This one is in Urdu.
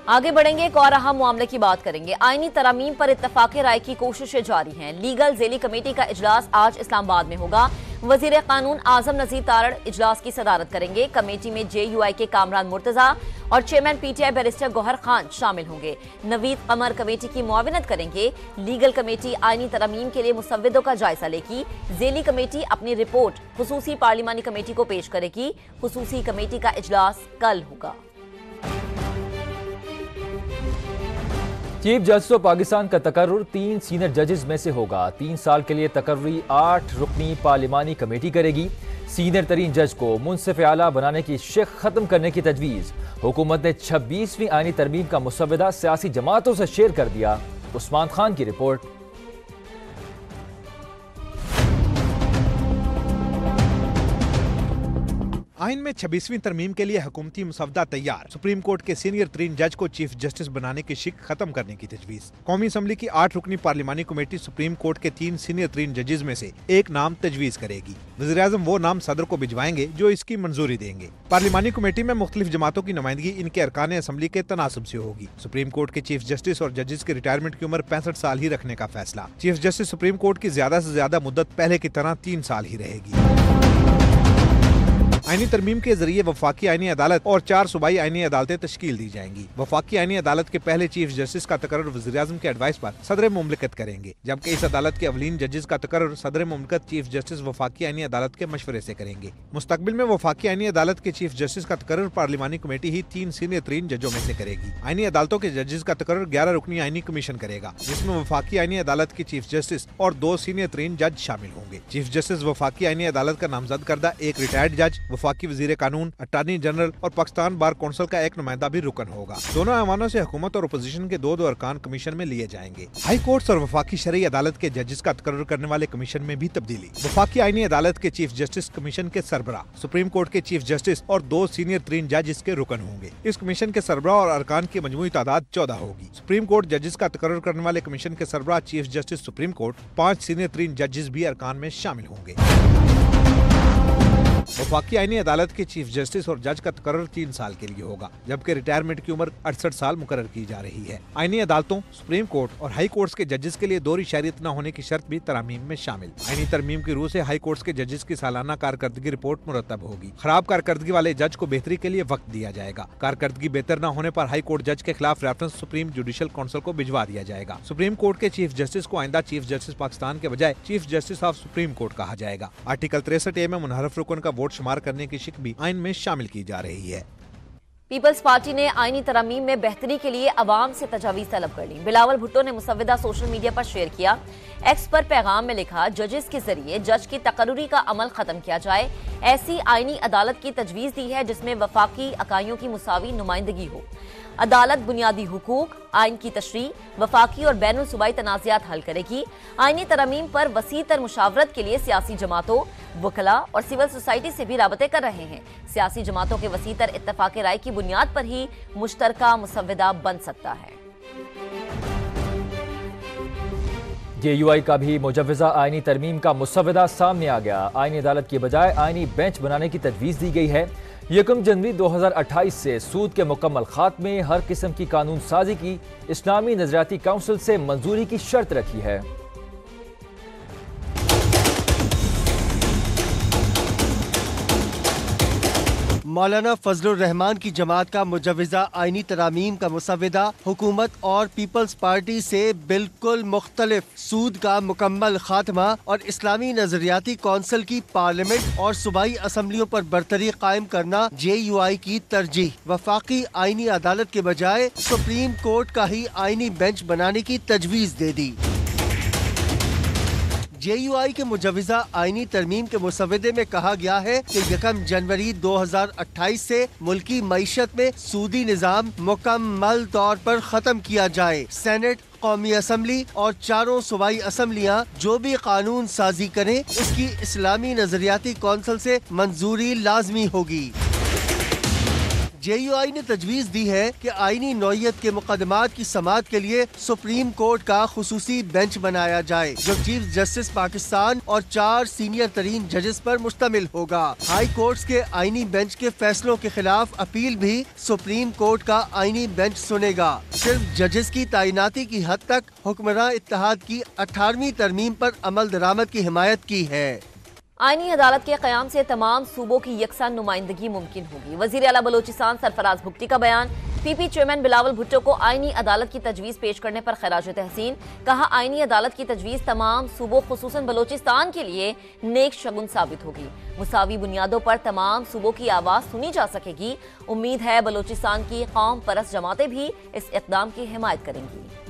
آگے بڑھیں گے، ایک اور اہم معاملے کی بات کریں گے۔ آئینی ترامیم پر اتفاق رائے کی کوششیں جاری ہیں۔ لیگل ذیلی کمیٹی کا اجلاس آج اسلام آباد میں ہوگا۔ وزیر قانون اعظم نذیر تارڑ اجلاس کی صدارت کریں گے۔ کمیٹی میں جے یو آئی کے کامران مرتضیٰ اور chairman PTI barrister Gohar Khan شامل ہوں گے۔ نوید قمر کمیٹی کی معاونت کریں گے۔ لیگل کمیٹی آئینی ترامیم کے لیے مسودوں کا جائزہ لے گی۔ ذیلی کمیٹی اپنی رپورٹ خصوصی پارلیمانی کمیٹی کو پیش کرے گی۔ خصوصی کمیٹی کا اجلاس کل ہوگا۔ چیف جسٹس آف پاکستان کا تقرر 3 سینئر ججز میں سے ہوگا۔ 3 سال کے لیے تقرری 8 رکنی پارلیمانی کمیٹی کرے گی۔ سینئر ترین جج کو منصف اعلیٰ بنانے کی شق ختم کرنے کی تجویز۔ حکومت نے 26ویں آئینی ترمیم کا مسودہ سیاسی جماعتوں سے شیئر کر دیا۔ عثمان خان کی رپورٹ۔ آئین میں 26ویں ترمیم کے لیے حکومتی مسودہ تیار۔ سپریم کورٹ کے سینئر ترین جج کو چیف جسٹس بنانے کی شق ختم کرنے کی تجویز۔ قومی اسمبلی کی 8 رکنی پارلیمانی کمیٹی سپریم کورٹ کے 3 سینئر ترین ججز میں سے ایک نام تجویز کرے گی۔ وزیراعظم وہ نام صدر کو بھجوائیں گے جو اس کی منظوری دیں گے۔ پارلیمانی کمیٹی میں مختلف جماعتوں کی نمائندگی ان کے ارکان اسمبلی کے تناسب سے ہوگی۔ سپریم کورٹ کے چیف جسٹس اور ججز کی ریٹائرمنٹ کی عمر 65 سال ہی رکھنے کا فیصلہ۔ چیف جسٹس سپریم کورٹ کی زیادہ سے زیادہ مدت پہلے کی طرح 3 سال ہی رہے گی۔ آئینی ترمیم کے ذریعے وفاقی آئینی عدالت اور 4 صوبائی آئینی عدالتیں تشکیل دی جائیں گی۔ وفاقی آئینی عدالت کے پہلے چیف جسٹس کا تقرر وزیراعظم کے ایڈوائس پر صدر مملکت کریں گے، جبکہ اس عدالت کے اولین ججز کا تقرر صدر مملکت چیف جسٹس وفاقی آئینی عدالت کے مشورے سے کریں گے۔ مستقبل میں وفاقی آئینی عدالت کے چیف جسٹس کا تقرر پارلیمانی کمیٹی ہی 3 سینئر ترین ججوں میں سے کرے گی۔ آئینی عدالتوں کے ججز کا تقرر 11 رکنی آئینی کمیشن کرے گا، جس میں وفاقی آئینی عدالت کے چیف جسٹس اور 2 سینئر ترین جج شامل ہوں گے۔ چیف جسٹس وفاقی آئینی عدالت کا نامزد کردہ ایک ریٹائرڈ جج، وفاقی وزیر قانون، اٹارنی جنرل اور پاکستان بار کونسل کا ایک نمائندہ بھی رکن ہوگا۔ دونوں ایوانوں سے حکومت اور اپوزیشن کے 2 ارکان کمیشن میں لیے جائیں گے۔ ہائی کورٹس اور وفاقی شرعی عدالت کے ججز کا تقرر کرنے والے کمیشن میں بھی تبدیلی۔ وفاقی آئینی عدالت کے چیف جسٹس کمیشن کے سربراہ، سپریم کورٹ کے چیف جسٹس اور 2 سینئر ترین جج اس کے رکن ہوں گے۔ اس کمیشن کے سربراہ اور ارکان کی مجموعی تعداد 14 ہوگی۔ سپریم کورٹ ججز کا تقرر کرنے والے کمیشن کے سربراہ چیف جسٹس سپریم کورٹ، 5 سینئر ترین ججز بھی ارکان میں شامل ہوں گے۔ وفاقی آئینی عدالت کے چیف جسٹس اور جج کا تقرر 3 سال کے لیے ہوگا، جبکہ ریٹائرمنٹ کی عمر 68 سال مقرر کی جا رہی ہے۔ آئینی عدالتوں، سپریم کورٹ اور ہائی کورٹس کے ججز کے لیے دوہری شہریت نہ ہونے کی شرط بھی ترامیم میں شامل۔ آئینی ترمیم کی روح سے ہائی کورٹس کے ججز کی سالانہ کارکردگی رپورٹ مرتب ہوگی۔ خراب کارکردگی والے جج کو بہتری کے لیے وقت دیا جائے گا۔ کارکردگی بہتر نہ ہونے پر ہائی کورٹ جج کے خلاف ریفرنس سپریم جوڈیشل کونسل کو بھجوا دیا جائے گا۔ سپریم کورٹ کے چیف جسٹس کو آئندہ چیف جسٹس پاکستان کے بجائے chief justice of supreme court کہا جائے گا۔ آرٹیکل 63A میں منحرف رکن کا ووٹ شمار کرنے کی شک بھی آئین میں شامل کی جا رہی ہے۔ پیپلز پارٹی نے آئینی ترامیم میں بہتری کے لیے عوام سے تجاویز طلب کر لی۔ بلاول بھٹو نے مسودہ سوشل میڈیا پر شیئر کیا۔ ایکس پر پیغام میں لکھا، ججز کے ذریعے جج کی تقرری کا عمل ختم کیا جائے۔ ایسی آئینی عدالت کی تجویز دی ہے جس میں وفاقی اکائیوں کی مساوی نمائندگی ہو۔ عدالت بنیادی حقوق، آئین کی تشریح، وفاقی اور بین الصوبائی تنازعات حل کرے گی۔ آئینی ترامیم پر وسیع تر مشاورت کے لیے سیاسی جماعتوں، وکلاء اور سول سوسائٹی سے بھی رابطے کر رہے ہیں۔ سیاسی جماعتوں کے وسیع تر اتفاق رائے کی بنیاد پر ہی مشترکہ مسودہ بن سکتا ہے۔ جے یو آئی کا بھی مجوزہ آئینی ترمیم کا مسودہ سامنے آ گیا۔ آئینی عدالت کی بجائے آئینی بینچ بنانے کی تجویز دی گئی ہے۔ 1 جنوری 2028 سے سود کے مکمل خاتمے، ہر قسم کی قانون سازی کی اسلامی نظریاتی کونسل سے منظوری کی شرط رکھی ہے۔ مولانا فضل الرحمان کی جماعت کا مجوزہ آئینی ترامیم کا مسودہ حکومت اور پیپلز پارٹی سے بالکل مختلف۔ سود کا مکمل خاتمہ اور اسلامی نظریاتی کونسل کی پارلیمنٹ اور صوبائی اسمبلیوں پر برتری قائم کرنا جے یو آئی کی ترجیح۔ وفاقی آئینی عدالت کے بجائے سپریم کورٹ کا ہی آئینی بینچ بنانے کی تجویز دے دی۔ جے یو آئی کے مجوزہ آئینی ترمیم کے مسودے میں کہا گیا ہے کہ 1 جنوری 2028 سے ملکی معیشت میں سودی نظام مکمل طور پر ختم کیا جائے۔ سینٹ، قومی اسمبلی اور 4 صوبائی اسمبلیاں جو بھی قانون سازی کریں اس کی اسلامی نظریاتی کونسل سے منظوری لازمی ہوگی۔ JUI نے تجویز دی ہے کہ آئینی نوعیت کے مقدمات کی سماعت کے لیے سپریم کورٹ کا خصوصی بینچ بنایا جائے جو چیف جسٹس پاکستان اور 4 سینئر ترین ججز پر مشتمل ہوگا۔ ہائی کورٹس کے آئینی بینچ کے فیصلوں کے خلاف اپیل بھی سپریم کورٹ کا آئینی بینچ سنے گا۔ صرف ججز کی تعیناتی کی حد تک حکمراں اتحاد کی 18ویں ترمیم پر عمل درآمد کی حمایت کی ہے۔ آئینی عدالت کے قیام سے تمام صوبوں کی یکساں نمائندگی ممکن ہوگی۔ وزیر اعلیٰ بلوچستان سرفراز بھگتی کا بیان۔ PP چیئرمین بلاول بھٹو کو آئینی عدالت کی تجویز پیش کرنے پر خراج تحسین۔ کہا آئینی عدالت کی تجویز تمام صوبوں خصوصاً بلوچستان کے لیے نیک شگن ثابت ہوگی۔ مساوی بنیادوں پر تمام صوبوں کی آواز سنی جا سکے گی۔ امید ہے بلوچستان کی قوم پرست جماعتیں بھی اس اقدام کی حمایت کریں گی۔